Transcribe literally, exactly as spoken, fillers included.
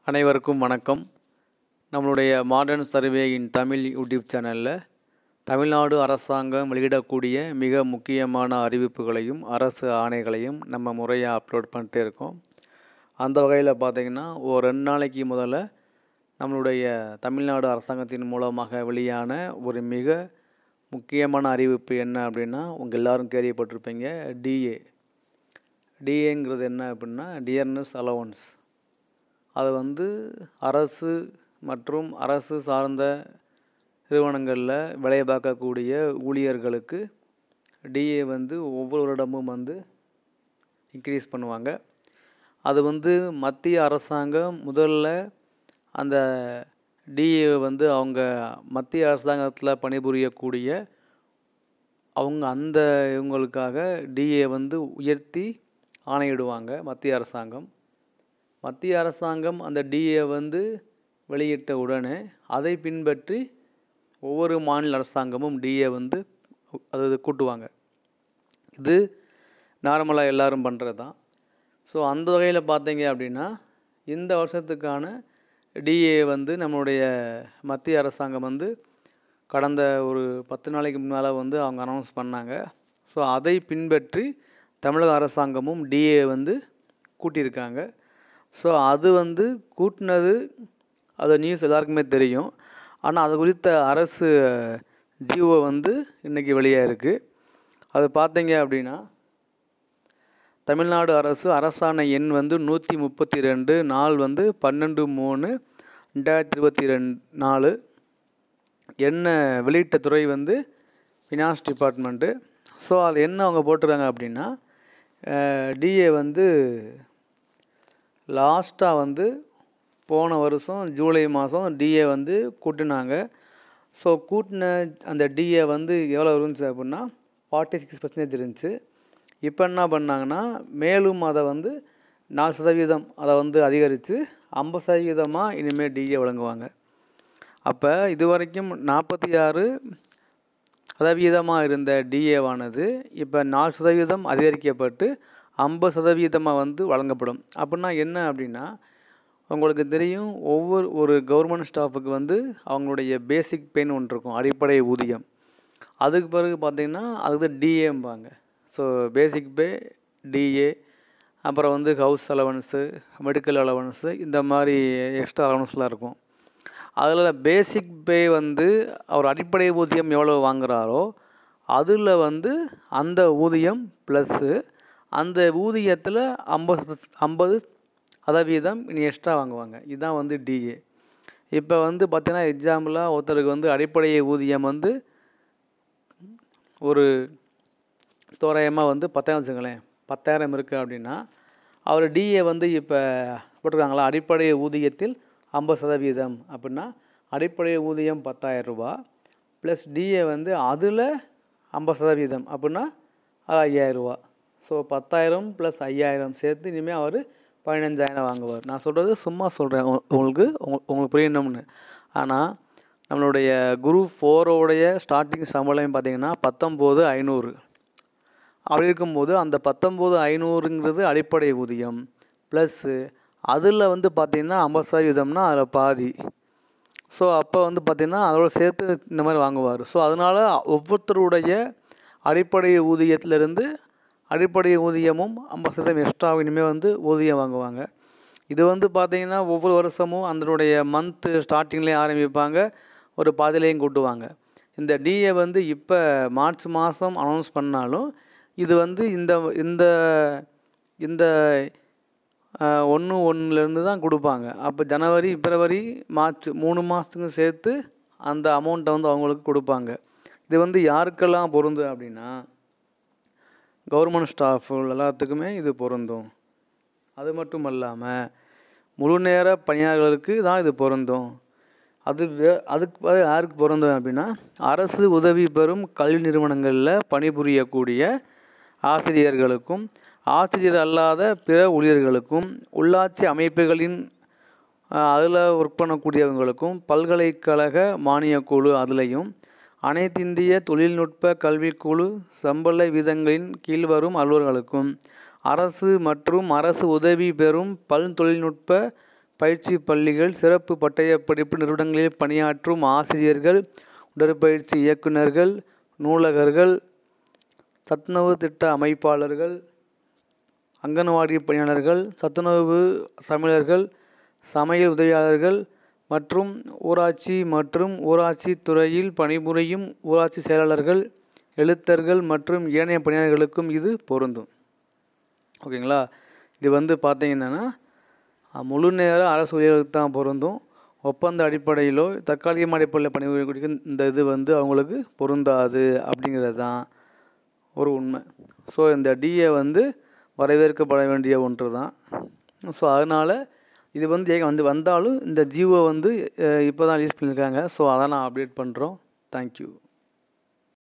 அனைவருக்கும் வணக்கம். நம்மளுடைய modern survey in Tamil YouTube சேனலில் தமிழ்நாடு அரசாங்கம் வெளியிடக்கூடிய மிக முக்கியமான அறிவிப்புகளையும் அரசு ஆணைகளையும் நம்ம முறையாக அப்லோட் பண்ணிட்டே இருக்கோம். அந்த வகையில் பார்த்திங்கன்னா ஒரு ரெண்டு நாளைக்கு முதல்ல நம்மளுடைய தமிழ்நாடு அரசாங்கத்தின் மூலமாக வெளியான ஒரு மிக முக்கியமான அறிவிப்பு என்ன அப்படின்னா, உங்கள் எல்லோரும் கேள்விப்பட்டிருப்பீங்க, டிஏ. டிஏங்கிறது என்ன அப்படின்னா டியர்னஸ் அலவன்ஸ். அது வந்து அரசு மற்றும் அரசு சார்ந்த நிறுவனங்களில் வேலை பார்க்கக்கூடிய ஊழியர்களுக்கு டிஏ வந்து ஒவ்வொரு வருடமும் வந்து இன்க்ரீஸ் பண்ணுவாங்க. அது வந்து மத்திய அரசாங்கம் முதல்ல அந்த டிஏ வந்து அவங்க மத்திய அரசாங்கத்தில் பணிபுரியக்கூடிய அவங்க அந்த இவங்களுக்காக டிஏ வந்து உயர்த்தி ஆணையிடுவாங்க மத்திய அரசாங்கம். மத்திய அரசாங்கம் அந்த டிஏ வந்து வெளியிட்ட உடனே அதை பின்பற்றி ஒவ்வொரு மாநில அரசாங்கமும் டிஏ வந்து அது கூட்டுவாங்க. இது நார்மலாக எல்லோரும் பண்ணுறது தான். ஸோ அந்த வகையில் பார்த்தீங்க அப்படின்னா இந்த வருஷத்துக்கான டிஏ வந்து நம்மளுடைய மத்திய அரசாங்கம் வந்து கடந்த ஒரு பத்து நாளைக்கு முன்னால் வந்து அவங்க அனௌன்ஸ் பண்ணாங்க. ஸோ அதை பின்பற்றி தமிழக அரசாங்கமும் டிஏ வந்து கூட்டியிருக்காங்க. ஸோ அது வந்து கூட்டினது அது நியூஸ் எல்லாருக்குமே தெரியும். ஆனால் அது குறித்த அரசு ஜிஓ வந்து இன்றைக்கி வெளியாக இருக்குது. அது பார்த்தீங்க அப்படின்னா தமிழ்நாடு அரசு அரசாணை எண் வந்து நூற்றி முப்பத்தி ரெண்டு நாள் வந்து பன்னெண்டு மூணு ரெண்டாயிரத்தி இருபத்தி ரெண்டு நாலு என்ன வெளியிட்ட துறை வந்து ஃபினான்ஸ் டிபார்ட்மெண்ட்டு. ஸோ அது என்ன அவங்க போட்டுருக்காங்க அப்படின்னா, டிஏ வந்து லாஸ்ட்டாக வந்து போன வருஷம் ஜூலை மாதம் டிஏ வந்து கூட்டினாங்க. ஸோ கூட்டின அந்த டிஏ வந்து எவ்வளோ இருந்துச்சு அப்படின்னா ஃபார்ட்டி சிக்ஸ் பர்சன்டேஜ் இருந்துச்சு. இப்போ என்ன பண்ணாங்கன்னா மேலும் அதை வந்து நாலு சதவீதம் அதை வந்து அதிகரித்து ஐம்பது சதவீதமாக இனிமேல் டிஏ வழங்குவாங்க. அப்போ இது வரைக்கும் நாற்பத்தி ஆறு சதவீதமாக இருந்த டிஏவானது இப்போ நாலு சதவீதம் அதிகரிக்கப்பட்டு ஐம்பது சதவீதமாக வந்து வழங்கப்படும். அப்படின்னா என்ன அப்படின்னா, உங்களுக்கு தெரியும் ஒவ்வொரு ஒரு கவர்மெண்ட் ஸ்டாஃபுக்கு வந்து அவங்களுடைய பேசிக் பேன்னு ஒன்று இருக்கும், அடிப்படை ஊதியம். அதுக்கு பிறகு பார்த்திங்கன்னா அதுக்கு டிஏம்பாங்க. ஸோ பேசிக் பே, டிஏ, அப்புறம் வந்து ஹவுஸ் அலவன்ஸு, மெடிக்கல் அலவன்ஸு, இந்த மாதிரி எக்ஸ்ட்ரா அலவன்ஸ்லாம் இருக்கும். அதில் பேசிக் பே வந்து அவர் அடிப்படை ஊதியம் எவ்வளோ வாங்குகிறாரோ அதில் வந்து அந்த ஊதியம் ப்ளஸ்ஸு அந்த ஊதியத்தில் ஐம்பது ஐம்பது சதவீதம் இனி எக்ஸ்ட்ரா வாங்குவாங்க. இதுதான் வந்து டிஏ. இப்போ வந்து பார்த்திங்கன்னா எக்ஸாம்பிளாக ஒருத்தருக்கு வந்து அடிப்படை ஊதியம் வந்து ஒரு தோராயமாக வந்து பத்தாயிரம் வச்சுங்களேன், பத்தாயிரம் இருக்குது அப்படின்னா அவர் டிஏ வந்து இப்போ போட்டிருக்காங்களா அடிப்படை ஊதியத்தில் ஐம்பது சதவீதம் அப்படின்னா அடிப்படை ஊதியம் பத்தாயிரம் ரூபா ப்ளஸ் டிஏ வந்து அதில் ஐம்பது சதவீதம் அப்படின்னா அது ஐயாயிரரூபா. ஸோ பத்தாயிரம் ப்ளஸ் ஐயாயிரம் சேர்த்து இனிமேல் அவர் பதினஞ்சாயிரம் வாங்குவார். நான் சொல்கிறது சும்மா சொல்கிறேன் உங்களுக்கு உங்களுக்கு புரியணும்னு. ஆனால் நம்மளுடைய குரூப் ஃபோரோடைய ஸ்டார்டிங் சம்பளம் பார்த்திங்கன்னா பத்தொம்போது ஐநூறு. அப்படி இருக்கும்போது அந்த பத்தொம்போது ஐநூறுங்கிறது அடிப்படை ஊதியம் ப்ளஸ்ஸு அதில் வந்து பார்த்திங்கன்னா ஐம்பது சதவீதம்னா அதில் பாதி. ஸோ அப்போ வந்து பார்த்திங்கன்னா அதோட சேர்த்து இந்த மாதிரி வாங்குவார். ஸோ அதனால் ஒவ்வொருத்தருடைய அடிப்படை ஊதியத்திலேருந்து அடிப்படை ஊதியமும் ஐம்பது சதவீதம் எக்ஸ்ட்ரா இனிமேல் வந்து ஊதியம் வாங்குவாங்க. இது வந்து பார்த்திங்கன்னா ஒவ்வொரு வருஷமும் அதனுடைய மந்த்து ஸ்டார்டிங்லேயே ஆரம்பிப்பாங்க, ஒரு பாதிலையும் கூட்டுவாங்க. இந்த டிஏ வந்து இப்போ மார்ச் மாதம் அனௌன்ஸ் பண்ணாலும் இது வந்து இந்த இந்த இந்த ஒன்று ஒன்றுலேருந்து தான் கொடுப்பாங்க. அப்போ ஜனவரி, பிப்ரவரி, மார்ச் மூணு மாதத்துக்கும் சேர்த்து அந்த அமௌண்ட்டை வந்து அவங்களுக்கு கொடுப்பாங்க. இது வந்து யாருக்கெல்லாம் பொருந்து அப்படின்னா கவர்மெண்ட் ஸ்டாஃபு எல்லாத்துக்குமே இது பொருந்தும். அது மட்டும் இல்லாமல் முழு நேர பணியாளர்களுக்கு தான் இது பொருந்தும். அது வே அதுக்கு யாருக்கு பொருந்தும் அப்படின்னா அரசு உதவி பெறும் கல்வி நிறுவனங்களில் பணிபுரியக்கூடிய ஆசிரியர்களுக்கும் ஆசிரியர் அல்லாத பிற ஊழியர்களுக்கும் உள்ளாட்சி அமைப்புகளின் அதில் ஒர்க் பண்ணக்கூடியவங்களுக்கும் பல்கலைக்கழக மானியக்குழு அதுலேயும் அனைத்திந்திய தொழில்நுட்ப கல்விக்குழு சம்பள விகிதங்களின் கீழ் வரும் அலுவலர்களுக்கும் அரசு மற்றும் அரசு உதவி பெறும் பல் தொழில்நுட்ப பயிற்சி பள்ளிகள், சிறப்பு பட்டய படிப்பு நிறுவனங்களில் பணியாற்றும் ஆசிரியர்கள், உடற்பயிற்சி இயக்குநர்கள், நூலகர்கள், சத்துணவு திட்ட அமைப்பாளர்கள், அங்கன்வாடி பணியாளர்கள், சத்துணவு சமையலர்கள், சமையல் உதவியாளர்கள் மற்றும் ஊராட்சி மற்றும் ஊராட்சி துறையில் பணிபுரியும் ஊராட்சி செயலாளர்கள், எழுத்தர்கள் மற்றும் ஏனைய பணியாளர்களுக்கும் இது பொருந்தும். ஓகேங்களா? இது வந்து பார்த்தீங்கன்னா முழு நேர அரசு ஊழியர்களுக்கு தான் பொருந்தும். ஒப்பந்த அடிப்படையிலோ தற்காலிக அடிப்படையில் பணிபுரியக்கூடிய இந்த இது வந்து அவங்களுக்கு பொருந்தாது அப்படிங்கிறது தான் ஒரு உண்மை. ஸோ இந்த டிஏ வந்து வரவேற்கப்பட வேண்டிய ஒன்று தான். ஸோ அதனால் இது வந்து ஏங்க வந்து வந்தாலும் இந்த ஜியோ வந்து இப்போ தான் ரிலீஸ் பண்ணியிருக்காங்க. ஸோ அதை நான் அப்டேட் பண்ணுறோம். தேங்க்யூ.